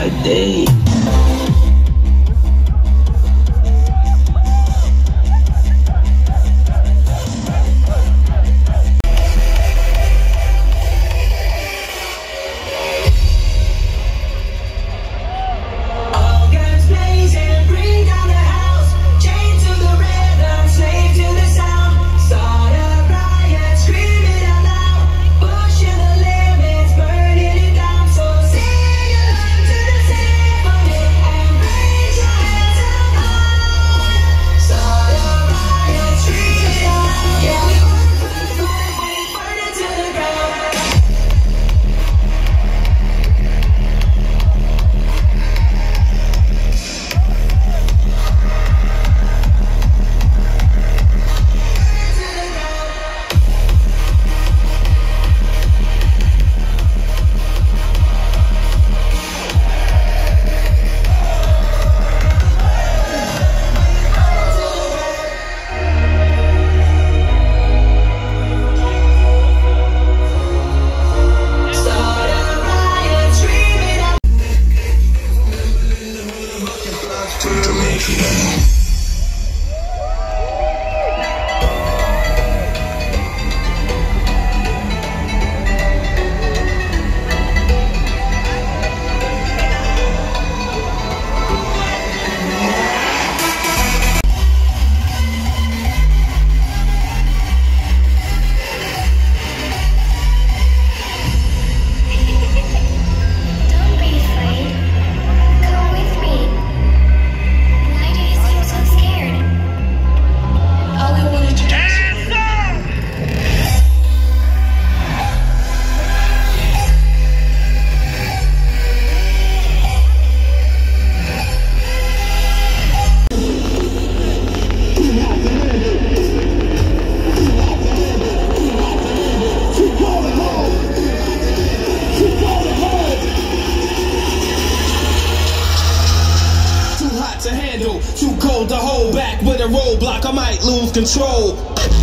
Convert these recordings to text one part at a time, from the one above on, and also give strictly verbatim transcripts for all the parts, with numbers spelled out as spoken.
my day. Too cold to hold back with a roadblock, I might lose control.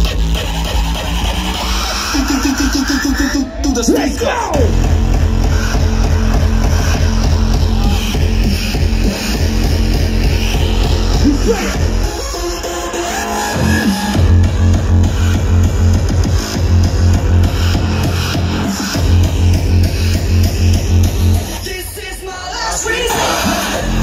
Through the speaker. This is my last resort.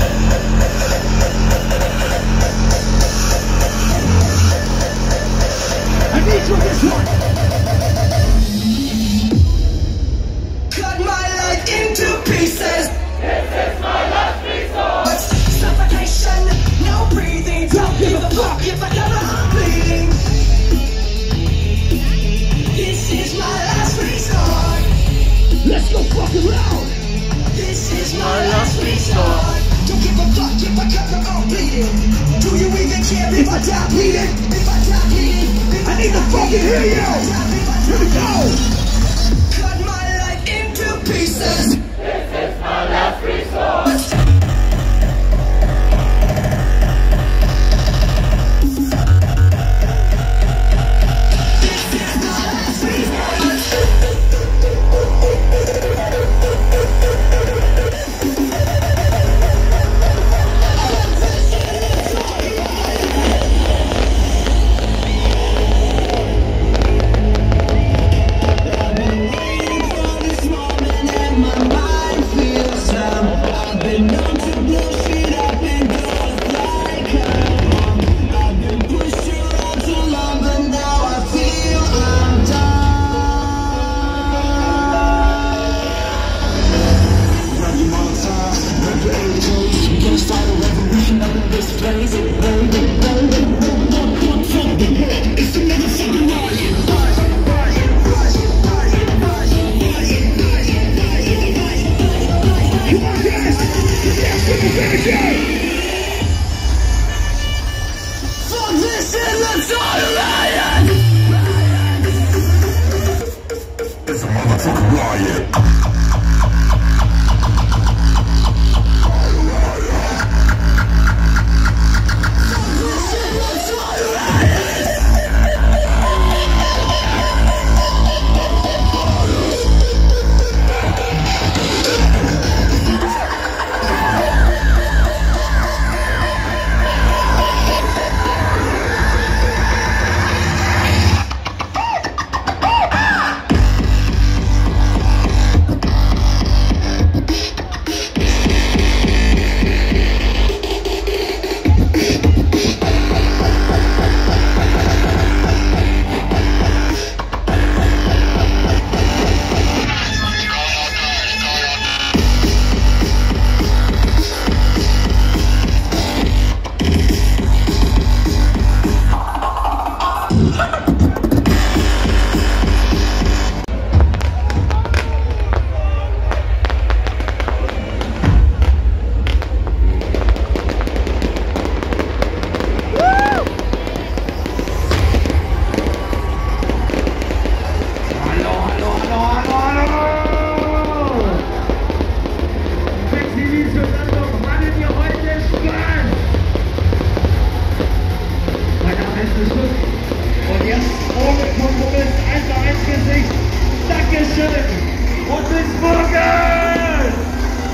Cut my life into pieces. This is my last resort. Suffocation, no breathing. Don't give a fuck if I got a heart bleeding. This is my last resort. Let's go fucking loud. This is my last resort. Don't give a fuck if I cut my own bleeding. Do you even care if I die bleeding? If I die bleeding, if I, I need to fucking hear you. Here we go. Cut my life into pieces. This is my last resort. Und jetzt ohne Kompromiss, eins zu eins Gesicht. Dankeschön und bis morgen!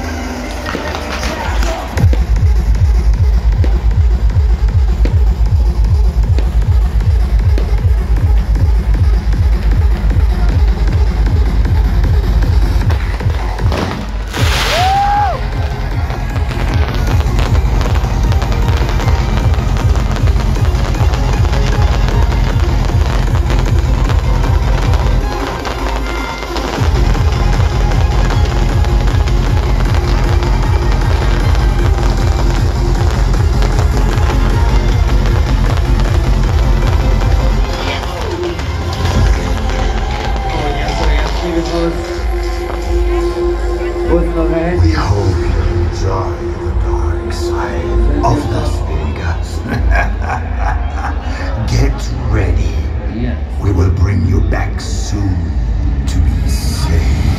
We hope you enjoy the dark side of Las Vegas. Get ready. We will bring you back soon to be safe.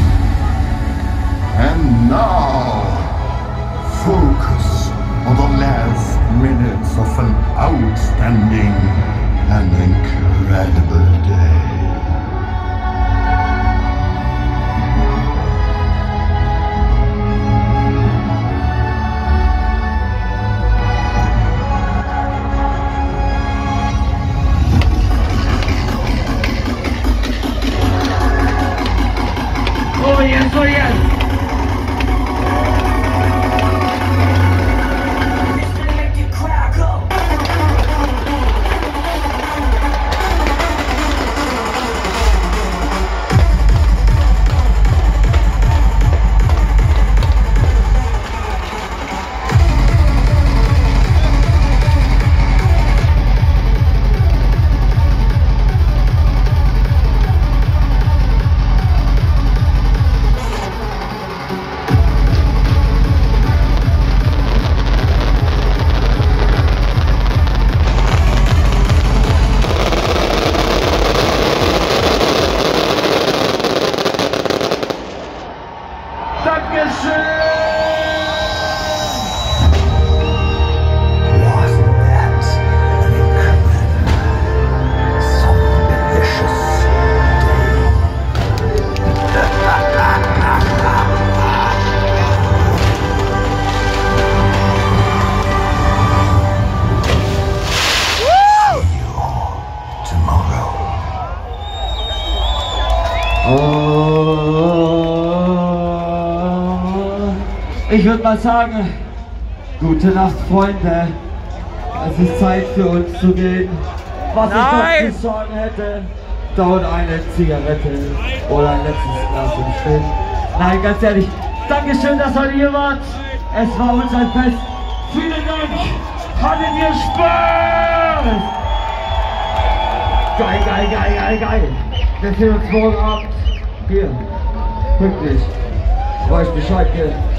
And now, focus on the last minutes of an outstanding and incredible day. Oh yes, oh yes! Wasn't that an incredible, so delicious day? See you tomorrow. Ich würde mal sagen, gute Nacht, Freunde. Es ist Zeit für uns zu gehen. Was Nein. ich noch zu sagen hätte, dauert eine Zigarette oder ein letztes Glas im Stehen. Nein, ganz ehrlich, Dankeschön, dass ihr hier wart. Es war uns ein Fest. Vielen Dank. Hattet ihr Spaß? Geil, geil, geil, geil, geil. Wir sehen uns morgen Abend hier. Pünktlich. Weiß Bescheid, gell?